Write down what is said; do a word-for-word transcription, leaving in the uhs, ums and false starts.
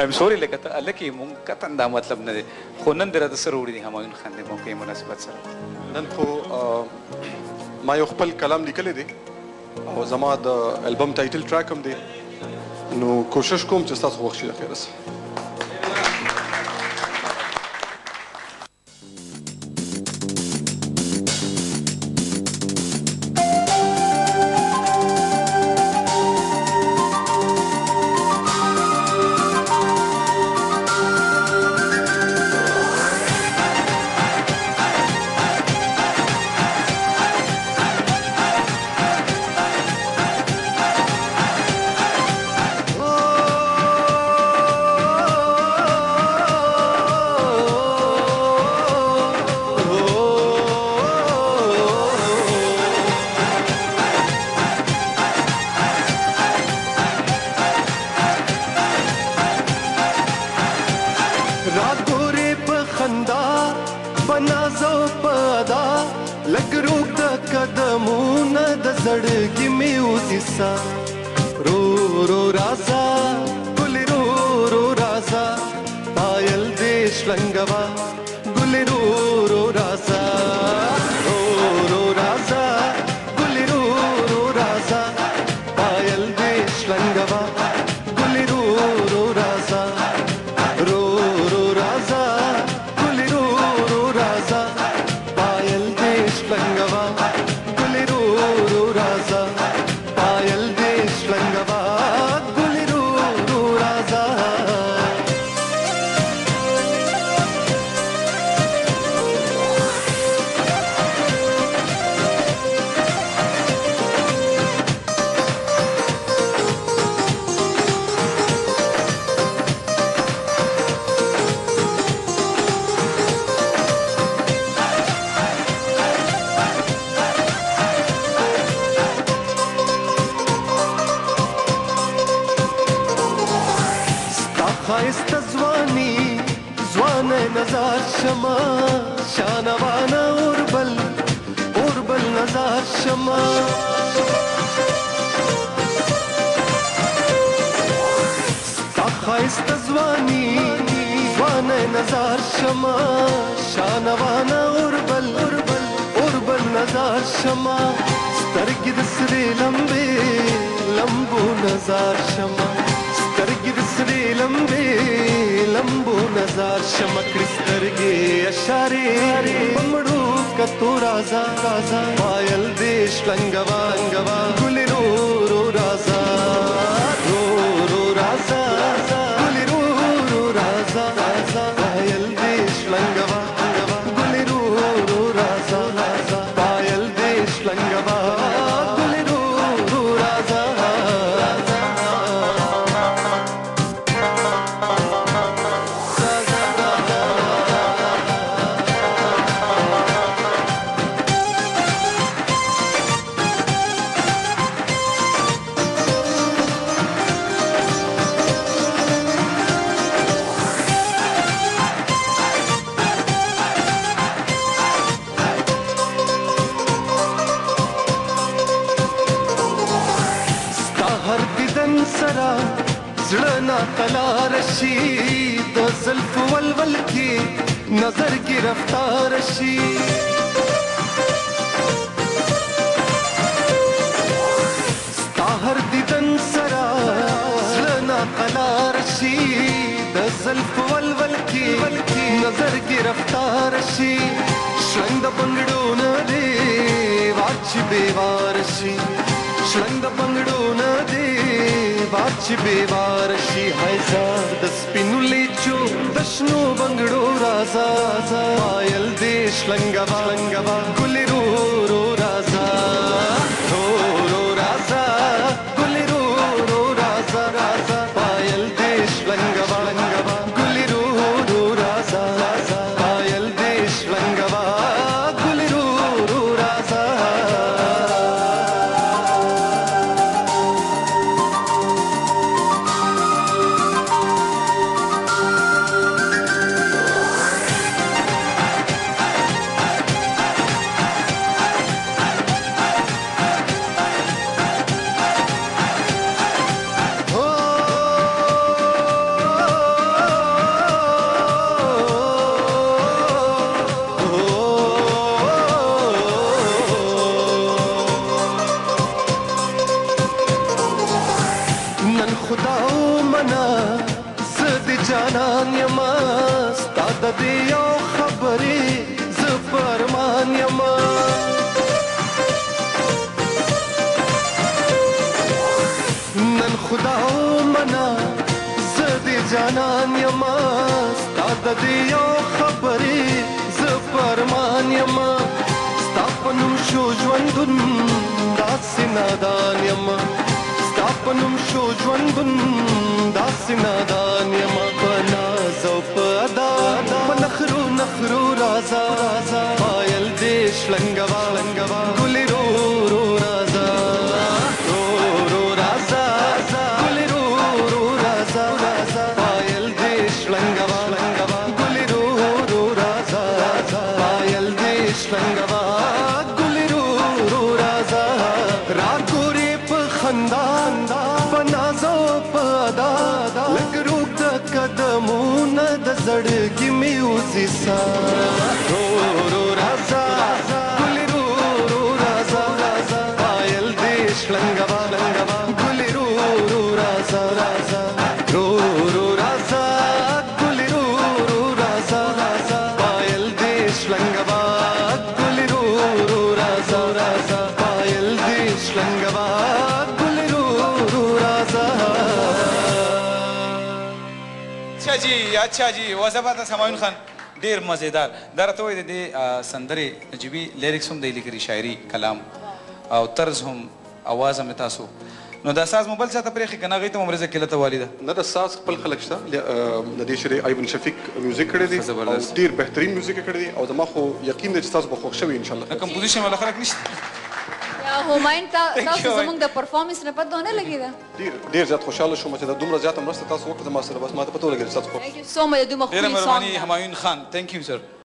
I'm sorry लेकिन अलग ही मुंका तंदा मतलब न खोनन दरा दसर उड़ी दी हमारे खाने मुंके मुनासिबत सर नन को ما يقبل كلام لیکل دي او زما د البوم ټایټل ټریک هم دی نو کوشش کوم چې تاسو وخت شي خیر سره جانان یما ستا د دې یو خبرې زه فرمان یما نن خدا ومنه زه دې جانان یما ستا د دې یو خبرې زه فرمان یما ستا په نوم شو ژوندون داسې نادان یما ستا په نوم شو ژوندون داسې نادان یما په ناز او په ادا په نخرو نخرو رازا پایل دې شلنګوا ګلې رو رو رازا رو رو رازا ګلې رو رو رازا پایل دې شلنګوا ګلې رو رو رازا پایل دې شلنګوا ګلې رو رو رازا را ګورې په خندان په نازو په ادا لږ روږ د قدمونه د زړګي مې اوسې سا رو رو رازا ګلې رو رو رازا پایل دې شلنګوا ګلې رو رو رازا رو رو رازا ګلې رو رو رازا پایل دې شلنګوا ګلې رو رو رازا پایل دې شلنګوا اچھا جی اچھا جی و زبردست همایون خان ډیر مزیدار دا راته وایي د دې سندرې نجیبي لیریکس هم دی لیکلي شاعري کلام او طرز هم اواز هم تاسو نو دا ساز مو بل چاته پرېښي که نه هغوی ته مو مرزه کیله ته والي ده نه د ساز خپل خلک شته د دې شعر ایبن شفیق میوزیک کړی دی او ډېر بهترین میوزیک یې کړی دی او زما خو یقین دی چې تاسو به خوښ شوي انشاءالله کمپوزیشن والا خلک نشته همایون تاسو زموږ د پرفارمنس نه پته ونه لګېده ډېر ډېر زیات خوشحاله شوم چې دا دومره زیاته مرسته تاسو وکړه زما سره بس ما ته پته ولګېده چې تاسو خوښ Thank you so much. دومره ډېره ښکلي مهرباني song ده. همایون خان تhank you sir